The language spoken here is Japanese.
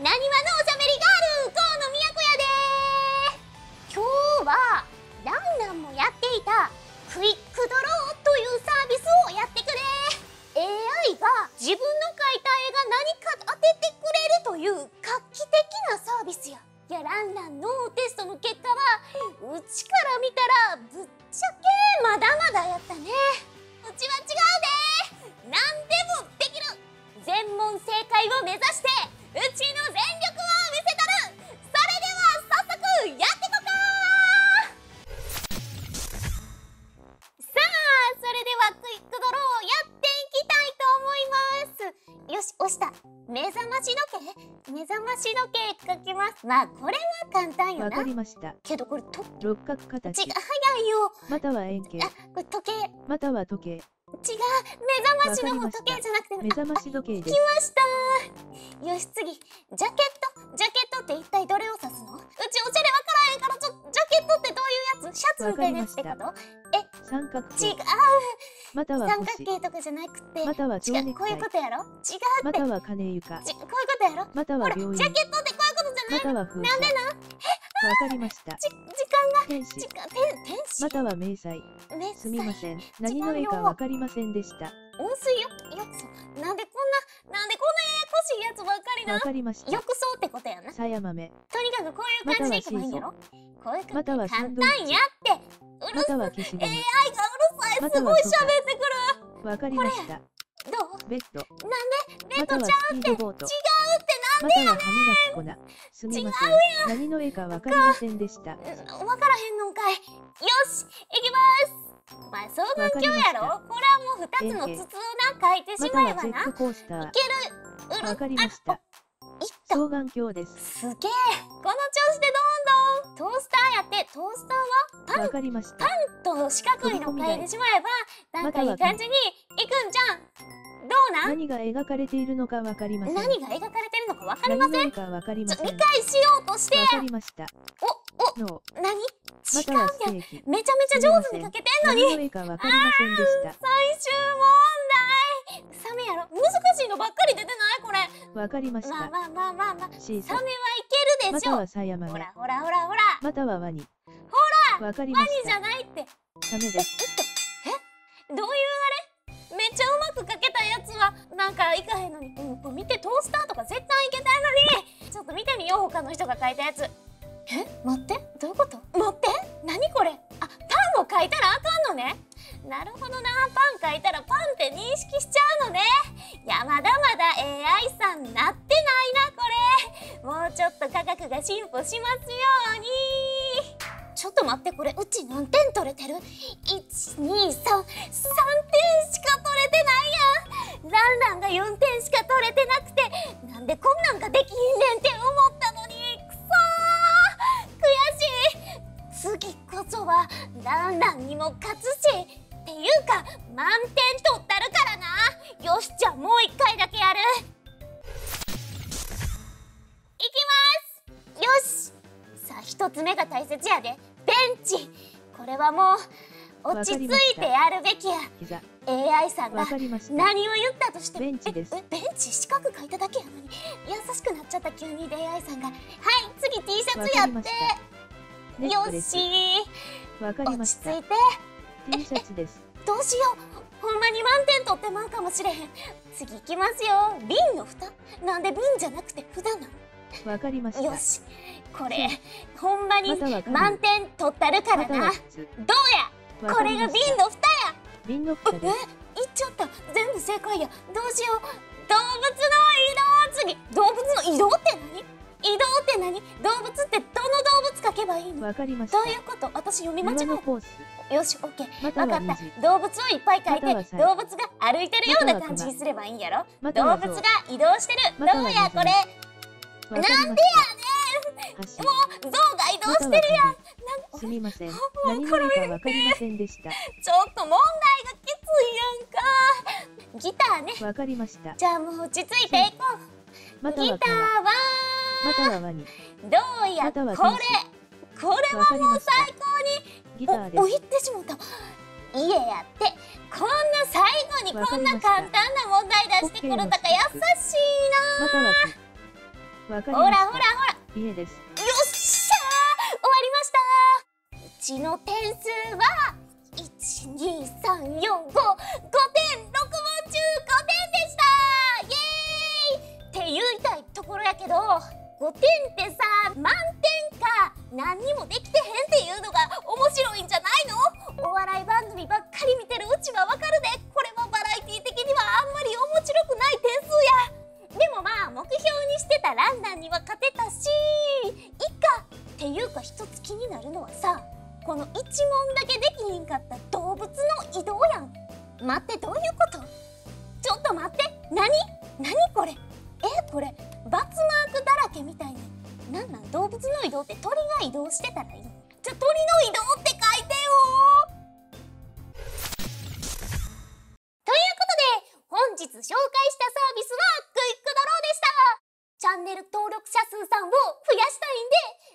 なにわのおしゃべりガール河野都やで。今日はランランもやっていたクイックドローというサービスをやってくれ。 AI が自分の描いた絵が何か当ててくれるという画期的なサービスや。いや、ランランのテストの結果はうちから見たらぶっちゃけまだまだやったね。うちは違うで。何でもできる全問正解を目指してうちの全力を見せたる。それでは早速やってこか。さあ、それではクイックドローやっていきたいと思います。よし、押した。目覚まし時計、目覚まし時計書きます。まあこれは簡単よな。 わかりました。 けどこれ六角形。 早いよ。 または円形。 あ、これ時計。 または時計。 違う、目覚ましの方時計じゃなくて目覚まし時計です。 来ました。よし、次ジャケット。ジャケットって一体どれを指すの？うちおしゃれわからへんから、ジャケットってどういうやつ？シャツみたいなやつってこと？ 三角形。 違う。 または三星。 角形とかじゃなくて、 または蝶ネクこういうタイ。 ことやろ？違うって。 または金床。 こういうことやろ？ または病院。 ジャケットってこういうことじゃない？ または風車。 なんでな？ わかりました。 時間が天使。 天使。 または迷彩。すみません。何の絵かわかりませんでした。 温水よくそ。なんでこんなややこしいやつばっかりな。 わかりました。 浴槽ってことやな。 さや豆。 とにかくこういう感じでいけばいいんやろ。こういうまたはサ簡ンドイッチ。 単やって。うるまたさい。 は消しゴム。 AI がうるさい。すごい喋ってくる。 わかりました。 どう？ ベッド。 なんでベッまたはドちゃうって。違うってスピードボート。 なんでまたは歯磨き粉。すみません。何の絵かわかりませんでした。 わからへんのんかい。よし、いきます。まあ双眼鏡やろ。これはもう2つの筒をな書いてしまえばな。いまたはジェットコースター。 ける。 わかりました。双眼鏡です。 すげえ。この調子でどんどん。トースターやって、トースターはわかりました。 パンと四角いの書いてしまえばなんかいい感じにいくんじゃん。どうなん？ 何が描かれているのかわかりません。 何が描かれてるのかわかりません。 何の絵かわかりません。 理解しようとして。 わかりました。の何？ またはステーキ。 めちゃめちゃ上手に描けてんのに。 何の絵かわかりませんでした。 最終問題。サメやろ。難しいのばっかり出てないこれ。 わかりました。 まあ。 シーサー。 サメはいけるでしょ。 またはさや豆。 ほら。 またはワニ。 ほら。 わかりまワニじした。 ゃないって。 サメです。 どういうあれ？めっちゃうまく描けたやつはなんかいかへんのに、これ見て、トースターとか絶対いけたのに。ちょっと見てみよう、他の人が描いたやつ。待って、どういうこと？待って、何これ？あ、パンを描いたらあかんのね。なるほどな、パン描いたらパンって認識しちゃうのね。いや、まだまだ AI さんなってないな、これ。もうちょっと科学が進歩しますように。ちょっと待って、これうち何点取れてる？ 1、2、3、3点しか取れてないやん。ランランが4点しか取れてなくて、なんでこんなんができひんねんって思ったのに、くそー、悔しい。次こそはランランにも勝つし、っていうか満点取ったるからな。よし、じゃあもう1回だけやる。いきます。よし、さあ1つ目が大切やで。ベンチ。これはもう落ち着いてやるべきや。AI さんが何を言ったとしても。 ベンチです。 ベンチ四角書いただけやのに優しくなっちゃった。急に AI さんがはい、次 T シャツやって。よし、 わかりました。 落ち着いて。 T シャツです。 どうしよう、ほんまに満点取ってまうかもしれへん。次行きますよ。瓶の蓋。なんで瓶じゃなくて札なの？ わかりました。 よし、これほんまに満点取ったるからな。どうや、これが瓶の蓋や。 瓶の蓋です。 いっちゃった。全部正解や。どうしよう。動物の移動。次、動物の移動って何？移動って何？動物ってどの動物書けばいいの？ わかりました。 どういうこと？私読み間違えた。よし、オッケー。わかった。動物をいっぱい書いて、動物が歩いてるような感じにすればいいんやろ。動物が移動してる。どうやこれ。なんでやねん。もう象が移動してるやん。 すみません。何の絵かわかりませんでした。 ちょっと問題がきついやんか。ギターね。 わかりました。 じゃあもう落ち着いていこう。ギターはまたはワニ。 どうやこれはもう最高に。 ギターです。 お、言ってしもた。家やって、こんな最後にこんな簡単な問題出してくるとか優しいな。 わかりました。 ほらほらほら、 家です。 よっしゃー、終わりましたー。うちの点数は1、2、3、4、5、5点、6問中5点でしたー。イエーイって言いたいところやけど、5点ってさ、満点か何にもできてへんっていうのが面白いんじゃないの？お笑い番組ばっかり見てるうちはわかるで、これもバラエティ的にはあんまり面白くない点数や。でもまあ目標にしてたランナーには勝てたし、いっか。っていうか一つ気になるのはさ、この1問だけできひんかった動物の移動やん。待って、どういうこと？ちょっと待って、何これ？これバツマークだらけみたいな。なん動物の移動って鳥が移動してたらいいの？鳥の移動って書いてよ。ということで本日紹介したサービスはクイックドローでした。チャンネル登録者数さんを増やしたいん